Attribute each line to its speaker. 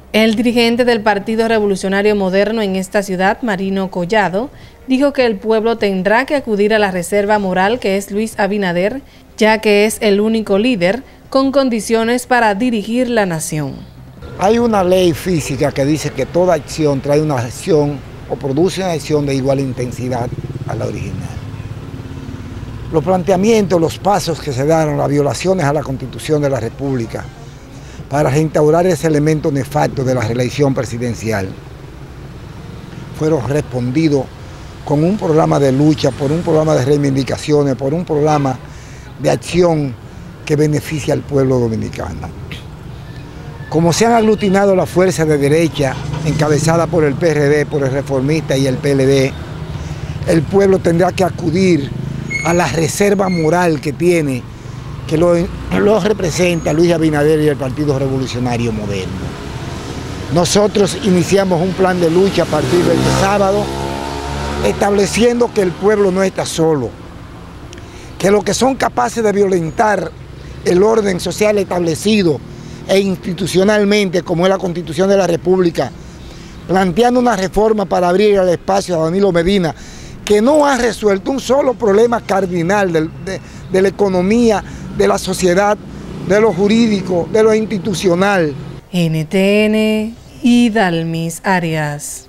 Speaker 1: El dirigente del Partido Revolucionario Moderno en esta ciudad, Marino Collado, dijo que el pueblo tendrá que acudir a la reserva moral que es Luis Abinader, ya que es el único líder con condiciones para dirigir la nación.
Speaker 2: Hay una ley física que dice que toda acción trae una acción o produce una acción de igual intensidad a la original. Los planteamientos, los pasos que se dieron, las violaciones a la Constitución de la República para reinstaurar ese elemento nefasto de la reelección presidencial, fueron respondidos con un programa de lucha, por un programa de reivindicaciones, por un programa de acción que beneficia al pueblo dominicano. Como se han aglutinado las fuerzas de derecha, encabezadas por el PRD, por el Reformista y el PLD, el pueblo tendrá que acudir a la reserva moral que tiene, que lo representa Luis Abinader y el Partido Revolucionario Moderno. Nosotros iniciamos un plan de lucha a partir del sábado, estableciendo que el pueblo no está solo, que los que son capaces de violentar el orden social establecido e institucionalmente, como es la Constitución de la República, planteando una reforma para abrir el espacio a Danilo Medina, que no ha resuelto un solo problema cardinal de la economía, de la sociedad, de lo jurídico, de lo institucional.
Speaker 1: NTN, Idalmis Arias.